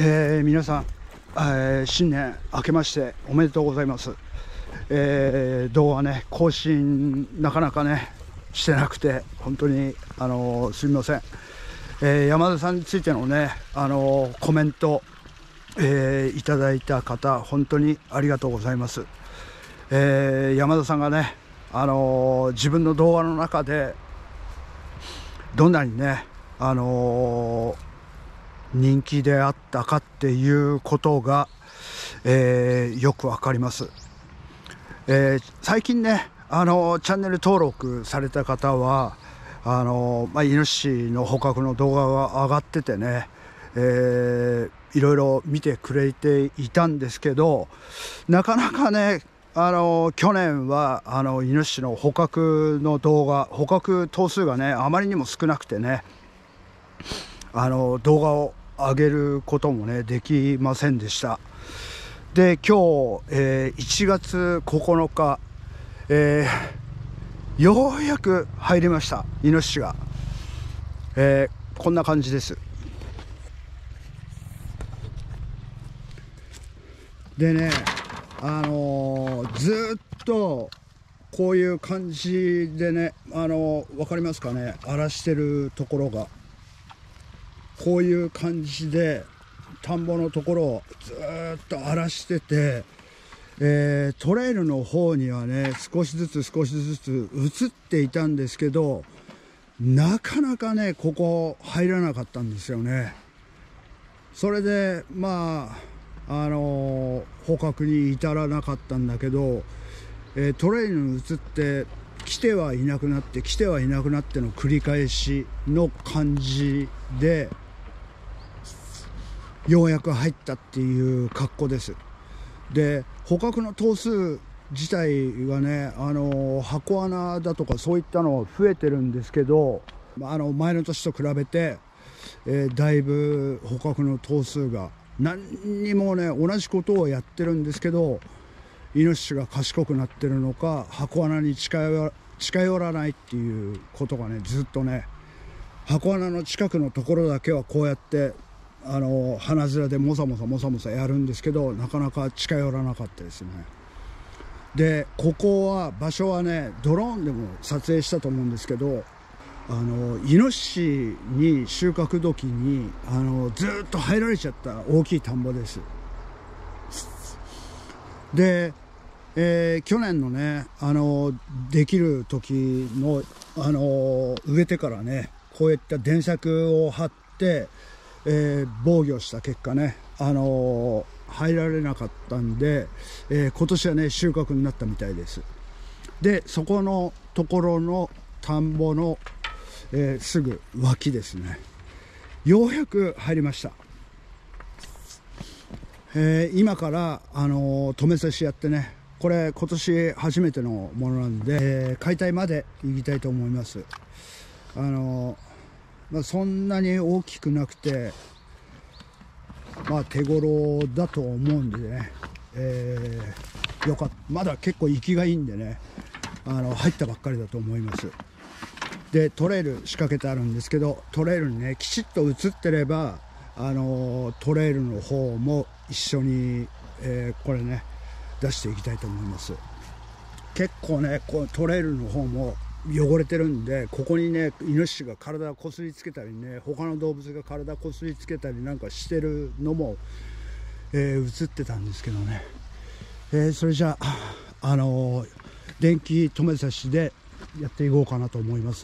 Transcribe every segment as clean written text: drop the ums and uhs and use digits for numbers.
皆さん、新年明けましておめでとうございます。動画ね、更新なかなかねしてなくて本当にすみません。山田さんについてのねコメント、いただいた方本当にありがとうございます。山田さんがね自分の動画の中でどんなにね人気であったかっていうことが、よくわかります。最近ねチャンネル登録された方はイノシシの捕獲の動画が上がっててね、いろいろ見てくれていたんですけど、なかなかね去年はイノシシの捕獲の動画、捕獲頭数がねあまりにも少なくてね動画を上げることもねできませんでした。で今日、1月9日、ようやく入りましたイノシシが、こんな感じです。でねずっとこういう感じでね分かりますかね、荒らしてるところがこういう感じで田んぼのところをずっと荒らしてて、トレイルの方にはね少しずつ移っていたんですけど、なかなかねここ入らなかったんですよね。それで捕獲に至らなかったんだけど、トレイルに移って来てはいなくなって来てはいなくなっての繰り返しの感じでようやく入ったっていう格好です。で捕獲の頭数自体はね箱穴だとかそういったの増えてるんですけど、前の年と比べて、だいぶ捕獲の頭数が何にもね同じことをやってるんですけど、イノシシが賢くなってるのか箱穴に近寄らないっていうことがねずっとね、箱穴の近くのところだけはこうやって鼻面でもさもさやるんですけど、なかなか近寄らなかったですね。でここは場所はねドローンでも撮影したと思うんですけど、イノシシに収穫時にずっと入られちゃった大きい田んぼです。で、去年のねできる時の植えてからねこういった電柵を張って防御した結果ね入られなかったんで、今年はね収穫になったみたいです。でそこのところの田んぼの、すぐ脇ですね、ようやく入りました。今から止め刺しやってね、これ今年初めてのものなんで、解体まで行きたいと思います。そんなに大きくなくて手頃だと思うんでね、よかった。まだ結構生きがいいんでね入ったばっかりだと思います。でトレイル仕掛けてあるんですけど、トレイルにねきちっと映ってればトレイルの方も一緒に、これね出していきたいと思います。結構ねこうトレイルの方も汚れてるんで、ここにねイノシシが体をこすりつけたりね、他の動物が体をこすりつけたりなんかしてるのも、映ってたんですけどね、それじゃあ電気止め刺しでやっていこうかなと思います。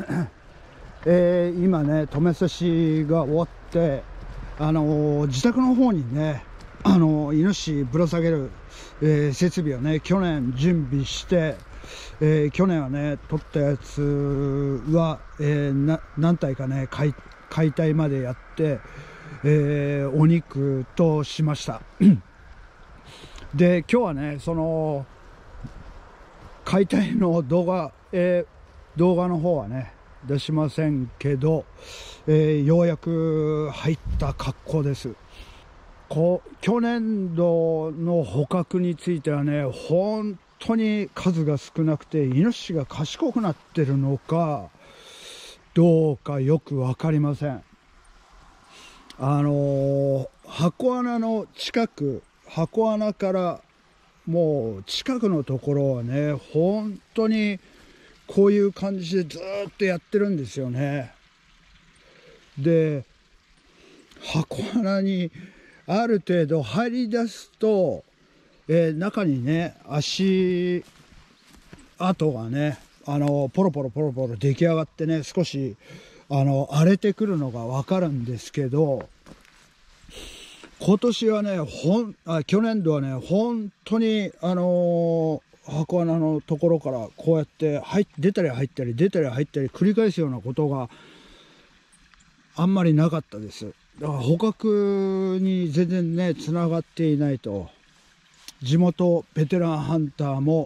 今ね止め刺しが終わって自宅の方にねイノシシぶら下げる、設備をね去年準備して、去年はね取ったやつは、何体かね解体までやって、お肉としました。で今日はねその解体の動画の方はね出しませんけど、ようやく入った格好です。去年度の捕獲についてはね本当に数が少なくて、イノシシが賢くなってるのかどうかよく分かりません。 箱穴の近く、箱穴からもう近くのところはね、本当にこういう感じでずっとやってるんですよね。で、箱穴にある程度入り出すと、中にね、足跡がね、ポロポロポロポロ出来上がってね、少し荒れてくるのが分かるんですけど、今年はね、去年度はね、本当に箱穴のところからこうやって出たり入ったり出たり入ったり繰り返すようなことがあんまりなかったです。だから捕獲に全然ねつながっていないと。地元ベテランハンターも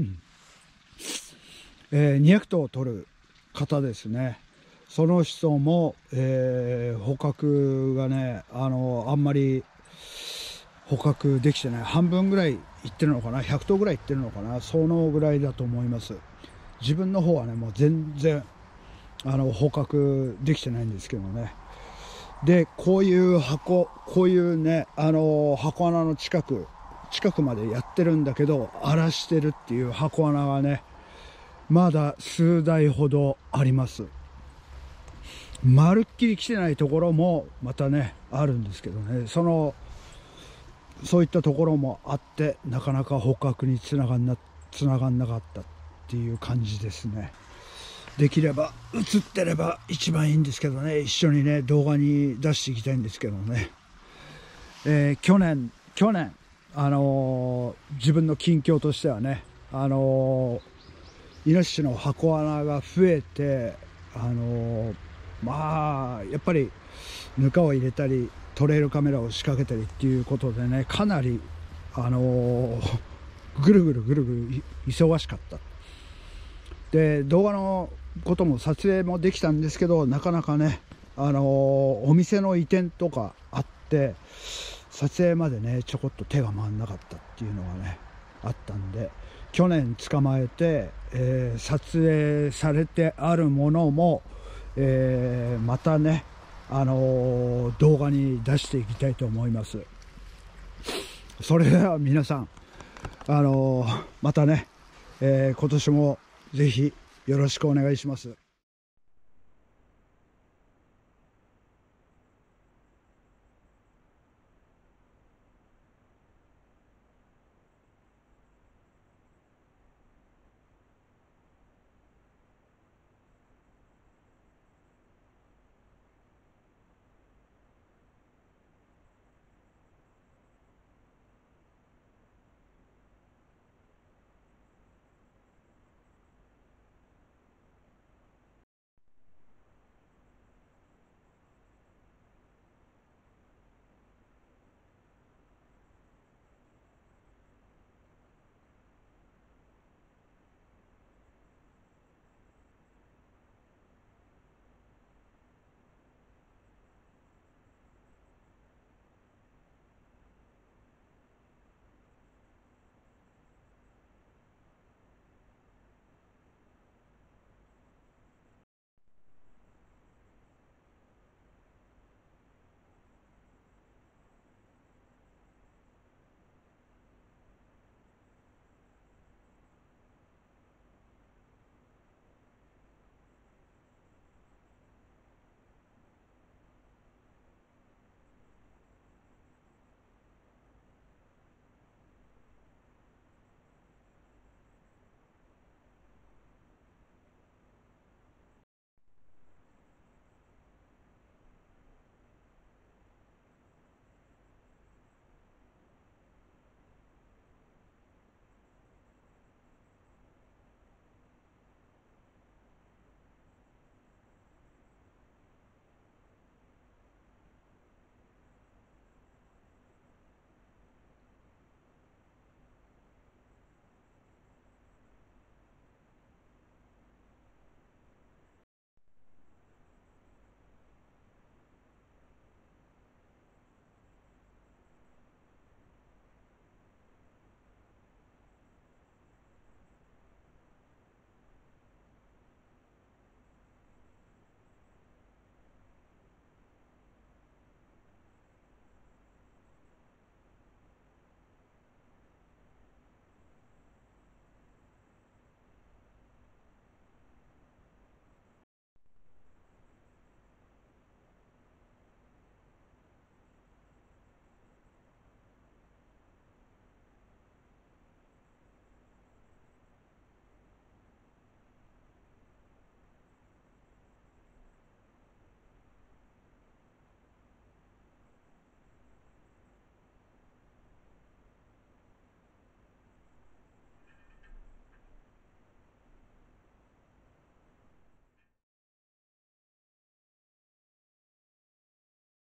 200頭取る方ですね。その人も、捕獲がねあんまり捕獲できてない。半分ぐらいいってるのかな、100頭ぐらいいってるのかな、そのぐらいだと思います。自分の方はねもう全然捕獲できてないんですけどね。でこういうね箱穴の近くまでやってるんだけど荒らしてるっていう箱穴がねまだ数台ほどあります。まるっきり来てないところもまたねあるんですけどね、そういったところもあってなかなか捕獲につながんなかったっていう感じですね。できれば映ってれば一番いいんですけどね、一緒にね動画に出していきたいんですけどね。去年自分の近況としてはねイノシシの箱穴が増えてやっぱりぬかを入れたりトレイルカメラを仕掛けたりっていうことでねかなりぐるぐる忙しかった。で動画のことも撮影もできたんですけど、なかなかねお店の移転とかあって撮影までねちょこっと手が回んなかったっていうのがねあったんで、去年捕まえて、撮影されてあるものも、またね動画に出していきたいと思います。それでは皆さんまたね、今年もぜひよろしくお願いします。